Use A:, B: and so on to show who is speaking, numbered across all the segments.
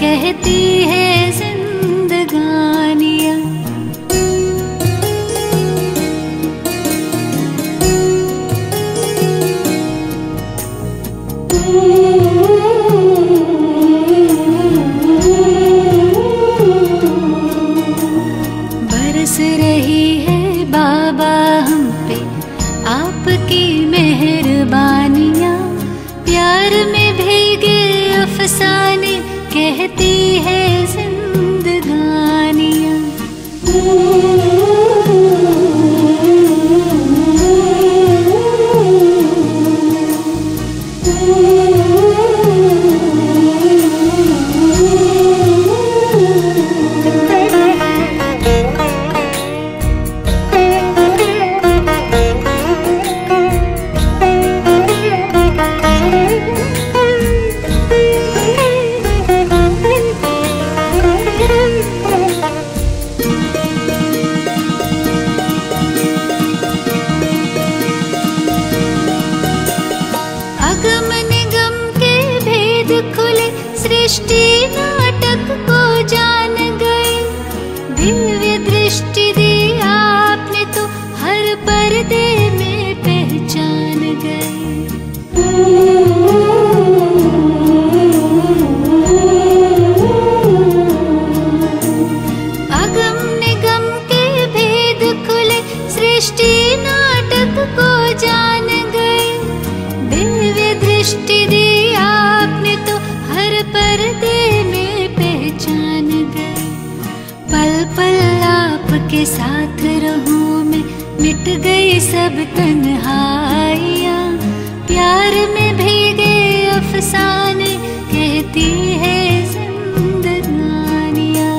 A: कहती है जिंदगानियाँ। बरस रही है बाबा हम पे आपकी मेहरबानियाँ, प्यार में भीगे अफसाने कहती है जिंदगानियाँ। सृष्टि नाटक को जान गए, दिव्य दृष्टि दी आपने तो हर पर्दे में पहचान गए। अगम निगम के भेद खुले, सृष्टि नाटक को जान गए, दिव्य दृष्टि दी आपने तो हर पर्दे में पहचान गए। पल पल आपके साथ रहूं मैं, मिट गई सब तन्हाइयाँ, प्यार में भीगे अफसाने कहती है जिंदगानियाँ।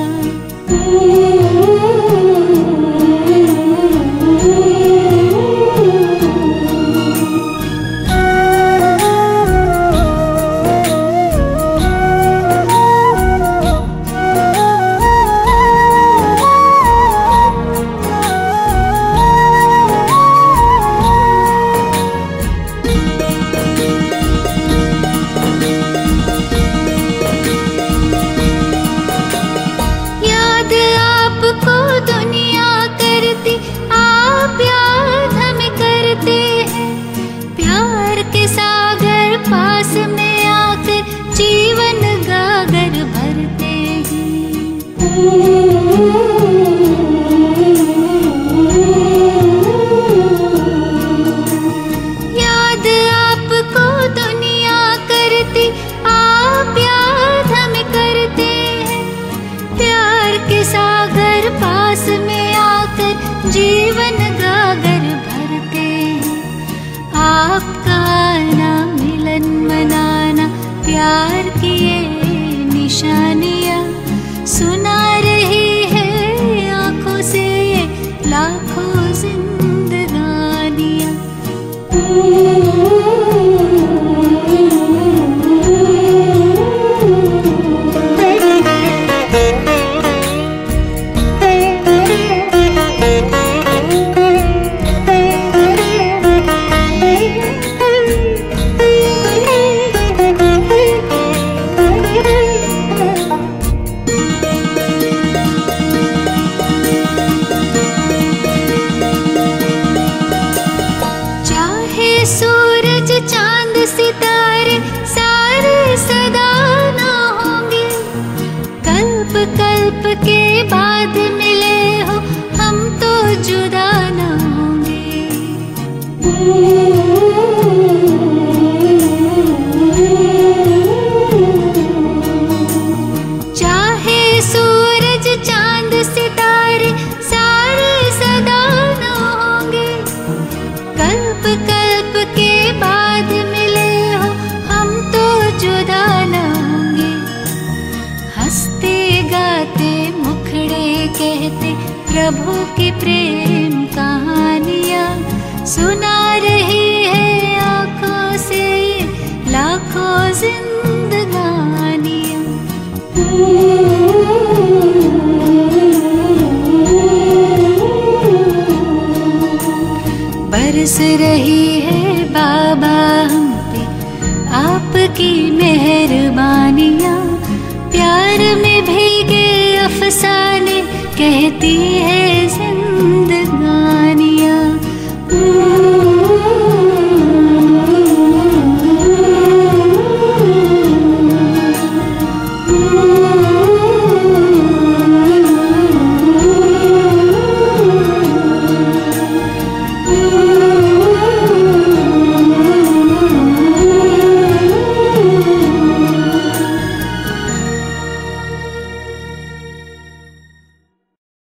A: जीवन गागर भरते हैं, आपका आना मिलन मनाना प्यार की ये निशानियाँ, सुना रही है आँखों से ये लाखों जिंदगानियाँ। सितारे सारे सदा न होंगे, कल्प कल्प के बाद मिले हो हम तो जुदा न होंगे। चाहे सूरज चांद सितारे सारे सदा न होंगे, कल्प कल्प के बाद मिले हो हम तो जुदा न होंगे। हंसते गाते मुखड़े कहते प्रभु की प्रेम कहानियाँ, सुना रही है आँखों से लाखों जिंदगानियाँ। बरस रही है बाबा हम पे आपकी मेहरबानियाँ, प्यार कहती है